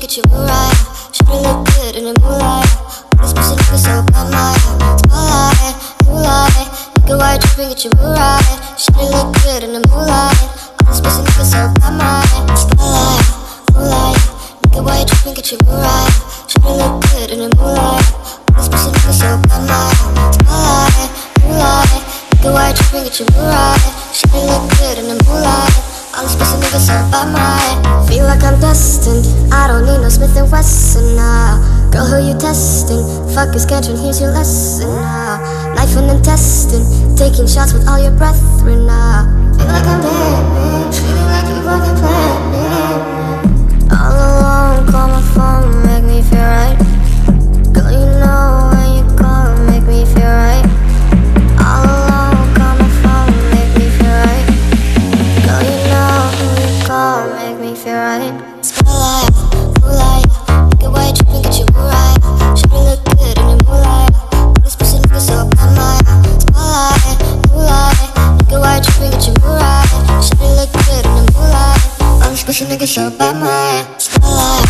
get your mood right. Should've look good in the moonlight. All this pussy nigga so bad, my spotlight, moonlight. Nigga, why you tripping, get your mood right. Should've look good in the moonlight. All this pussy nigga so bad, my spotlight, moonlight. Nigga, why you tripping, get your mood right. Should've look good in the moonlight. All this pussy nigga so bad, my spotlight, moonlight. Nigga, why you tripping, get your mood right. Should've look good in the moonlight. All these pussy niggas so bad, my feel like I'm destined. I don't need no Smith & Wesson now. Girl, who you testing? Fuck is catching, here's your lesson now. Knife and intestine, taking shots with all your brethren now. Feel like I'm dead, feeling like you fucking planned it. All alone, call my phone, make me feel right. Girl, you know when you call, make me feel right. All alone, call my phone, make me feel right. Girl, you know when you call, make me feel right. Spotlight, moonlight. Nigga, why you tripping, get your mood right. Should've look good in the moonlight. All this pussy nigga so bad, my spotlight, moonlight. Nigga, why you tripping, get your mood right. Should've look good in the moonlight. All this pussy nigga so bad, my spotlight,